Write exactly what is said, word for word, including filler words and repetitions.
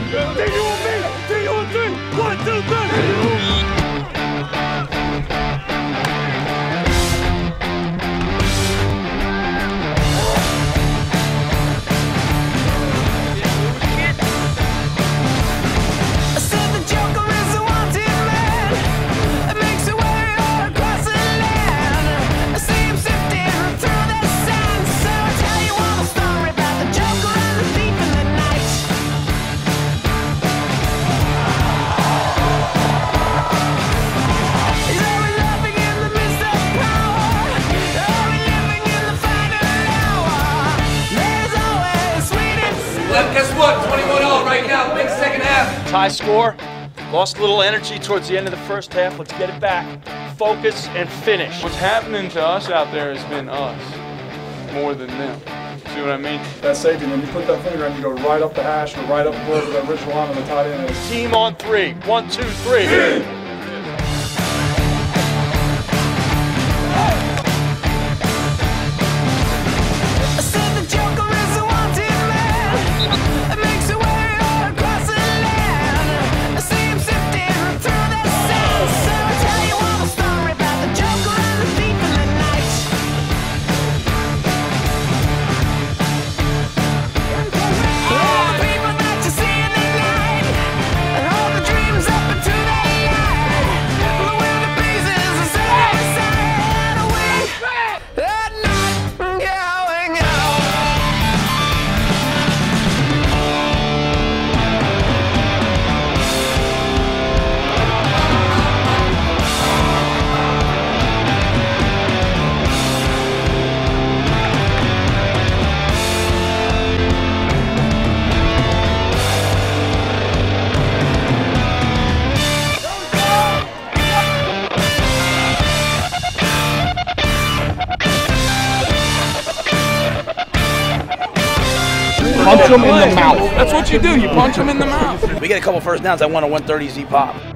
Take you on me. Take you on three. One, two, three. Guess what? twenty-one all right now, big second half. Tie score. Lost a little energy towards the end of the first half. Let's get it back. Focus and finish. What's happening to us out there has been us more than them. See what I mean? That safety, when you put that finger in, you go right up the hash or right up wherever that original line on the tight end is. Team on three. One, two, three. Yeah. Punch him in the mouth. That's what you do. You punch him in the mouth. We get a couple first downs. I want a one thirty Z pop.